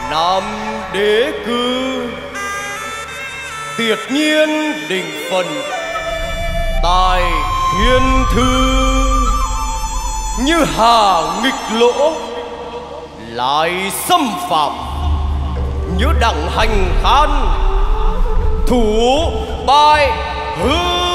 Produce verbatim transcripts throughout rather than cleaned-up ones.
Nam đế cư tuyệt nhiên định phần tài thiên thư, như hà nghịch lỗ lại xâm phạm, như đặng hành khan thủ bài hư.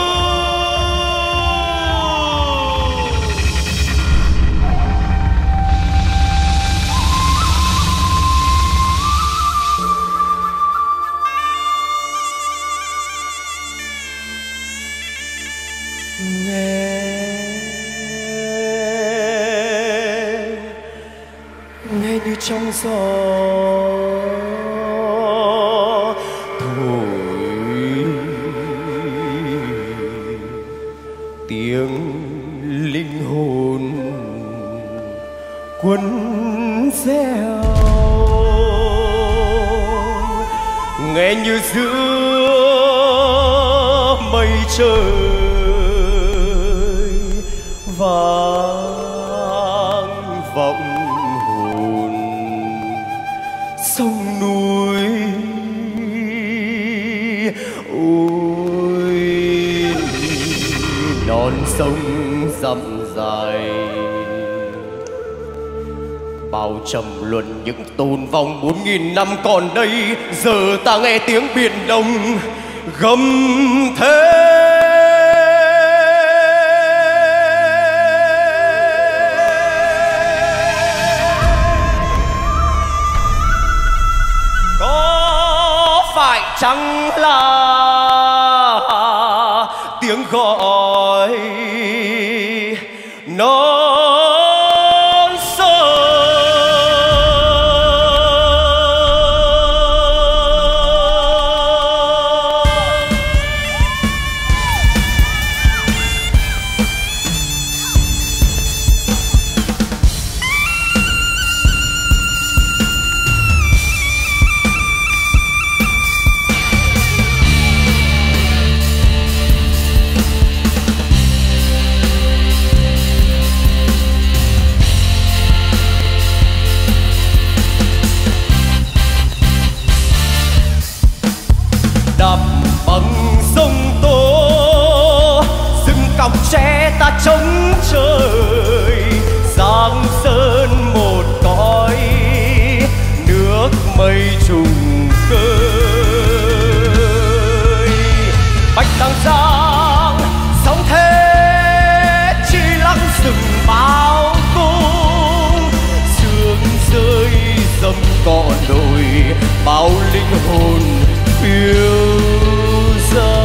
Như trong gió thổi tiếng linh hồn quấn reo, nghe như giữa mây trời vang vọng sông núi. Ôi non sông dặm dài, bao trầm luân những tồn vong bốn nghìn năm còn đây, giờ ta nghe tiếng biển đông gầm thét. Chẳng là tiếng gọi non sông. Đạp bằng sông Tố, rừng cọc tre ta trống trời, giang sơn một cõi, nước mây trùng khơi. Bạch Đằng Giang sóng thế chi lăng rừng bao cung, sương rơi dầm cỏ đồi, bao linh hồn phiêu dâng.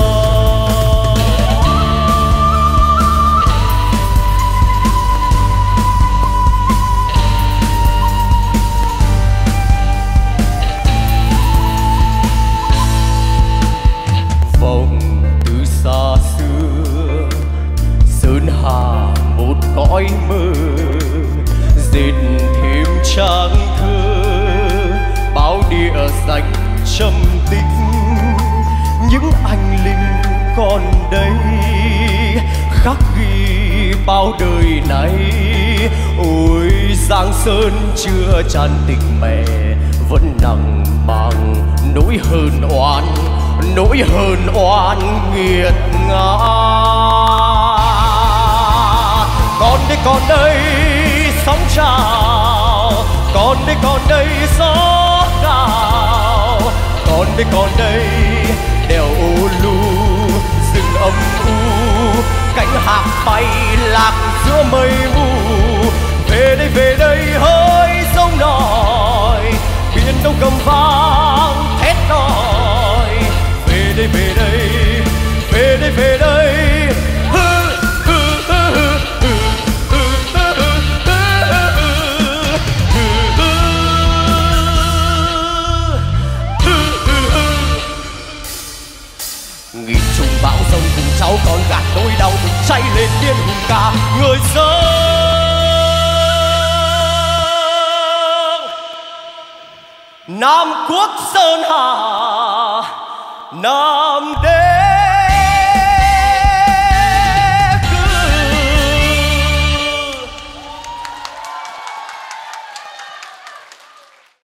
Vòng từ xa xưa sơn hà một cõi mơ, dệt thêm trang thơ bao địa danh trầm tích. Những anh linh còn đây khắc ghi bao đời nay. Ôi Giang Sơn chưa tràn tình mẹ, vẫn nặng mang nỗi hờn oan, nỗi hờn oan nghiệt ngã. Còn đây còn đây sóng trào, còn đây còn đây gió gào, còn đây còn đây đèo ô lu rừng âm u, cánh hạc bay lạc giữa mây mù. Về đây về đây hỡi sông đòi, biển đông cầm vang thét đòi. Về đây về đây về đây về đây. Nghìn trùng bão sông cùng cháu con gạt nỗi đau mình cháy lên điên hùng ca người sống. Nam Quốc Sơn Hà Nam Đế.